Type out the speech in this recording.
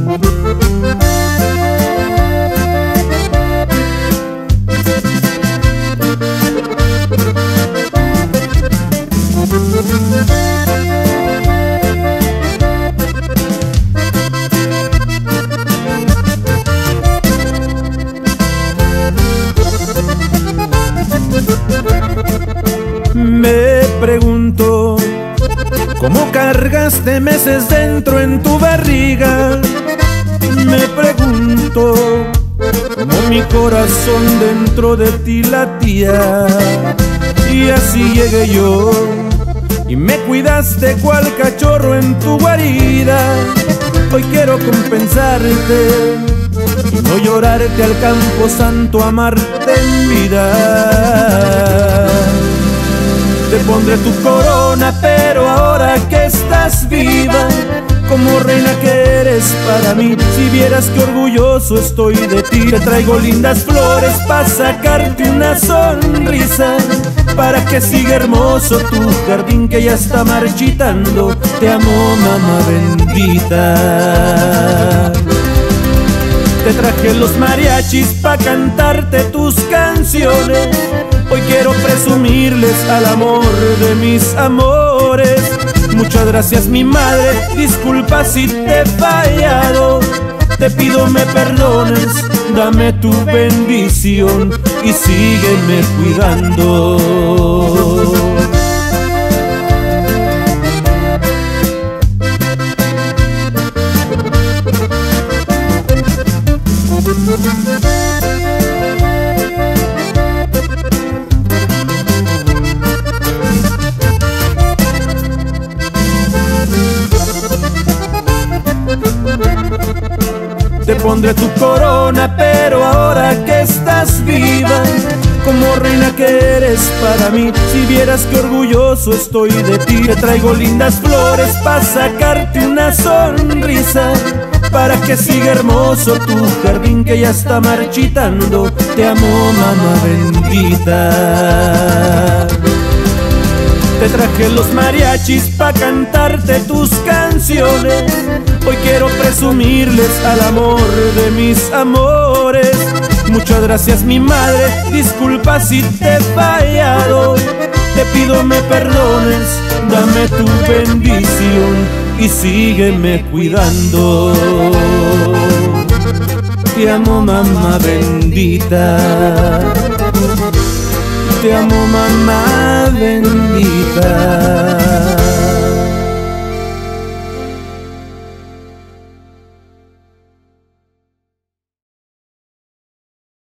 Me pregunto cómo cargaste meses dentro en tu barriga. Me pregunto cómo mi corazón dentro de ti latía. Y así llegué yo y me cuidaste cual cachorro en tu guarida. Hoy quiero compensarte y no llorarte al campo santo, amarte en vida. Te pondré tu corona, pero ahora que estás viva, como reina que eres para mí, si vieras que orgulloso estoy de ti. Te traigo lindas flores para sacarte una sonrisa, para que siga hermoso tu jardín que ya está marchitando. Te amo, mamá bendita. Te traje los mariachis pa' cantarte tus canciones. Hoy quiero presumirles al amor de mis amores. Muchas gracias mi madre, disculpa si te he fallado. Te pido me perdones, dame tu bendición y sígueme cuidando. Te pondré tu corona, pero ahora que estás viva, como reina que eres para mí, si vieras que orgulloso estoy de ti. Te traigo lindas flores para sacarte una sonrisa, para que siga hermoso tu jardín que ya está marchitando. Te amo, mamá bendita. Te traje los mariachis pa' cantarte tus canciones. Hoy quiero presumirles al amor de mis amores. Muchas gracias mi madre, disculpa si te he fallado. Te pido me perdones, dame tu bendición y sígueme cuidando. Te amo, mamá bendita. Te amo, mamá bendita.